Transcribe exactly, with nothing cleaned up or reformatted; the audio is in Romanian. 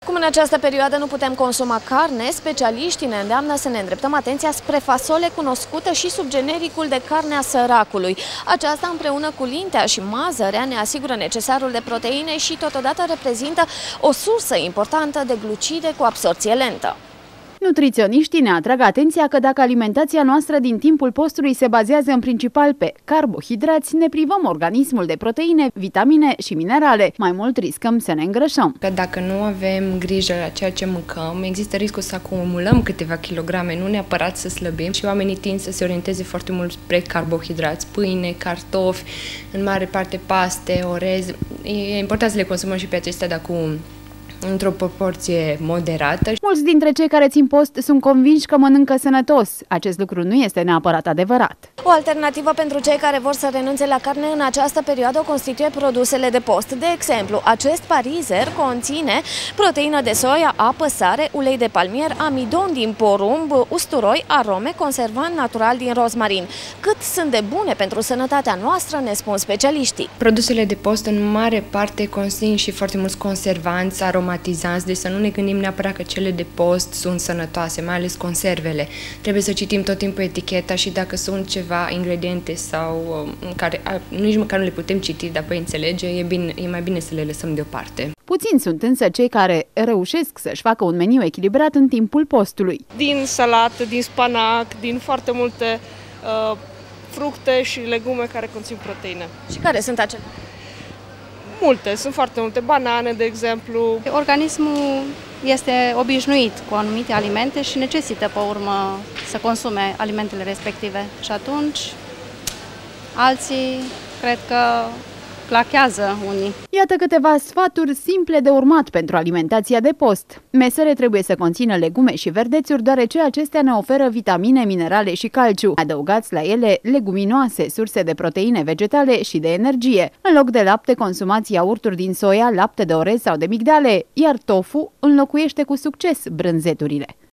Cum în această perioadă nu putem consuma carne, specialiștii ne îndeamnă să ne îndreptăm atenția spre fasole cunoscută și sub genericul de carne a săracului. Aceasta împreună cu lintea și mazărea ne asigură necesarul de proteine și totodată reprezintă o sursă importantă de glucide cu absorție lentă. Nutriționiștii ne atrag atenția că dacă alimentația noastră din timpul postului se bazează în principal pe carbohidrați, ne privăm organismul de proteine, vitamine și minerale. Mai mult riscăm să ne îngrășăm. Că dacă nu avem grijă la ceea ce mâncăm, există riscul să acumulăm câteva kilograme, nu neapărat să slăbim, și oamenii tind să se orienteze foarte mult spre carbohidrați, pâine, cartofi, în mare parte paste, orez. E important să le consumăm și pe acestea, dar cu într-o proporție moderată. Mulți dintre cei care țin post sunt convinși că mănâncă sănătos. Acest lucru nu este neapărat adevărat. O alternativă pentru cei care vor să renunțe la carne în această perioadă o constituie produsele de post. De exemplu, acest parizer conține proteină de soia, apă, sare, ulei de palmier, amidon din porumb, usturoi, arome, conservant natural din rozmarin. Cât sunt de bune pentru sănătatea noastră, ne spun specialiștii. Produsele de post în mare parte conțin și foarte mulți conservanți, aromatizanți, deci să nu ne gândim neapărat că cele de post sunt sănătoase, mai ales conservele. Trebuie să citim tot timpul eticheta și dacă sunt ceva ingrediente sau um, care a, nici măcar nu le putem citi, dar apoi înțelege, e, bine, e mai bine să le lăsăm deoparte. Puțini sunt însă cei care reușesc să-și facă un meniu echilibrat în timpul postului. Din salată, din spanac, din foarte multe uh, fructe și legume care conțin proteine. Și care sunt acele? Multe, sunt foarte multe, banane, de exemplu. Organismul este obișnuit cu anumite alimente și necesită, pe urmă, să consume alimentele respective. Și atunci, alții, cred că clachează unii. Iată câteva sfaturi simple de urmat pentru alimentația de post. Mesele trebuie să conțină legume și verdețuri, deoarece acestea ne oferă vitamine, minerale și calciu. Adăugați la ele leguminoase, surse de proteine vegetale și de energie. În loc de lapte, consumați iaurturi din soia, lapte de orez sau de migdale, iar tofu înlocuiește cu succes brânzeturile.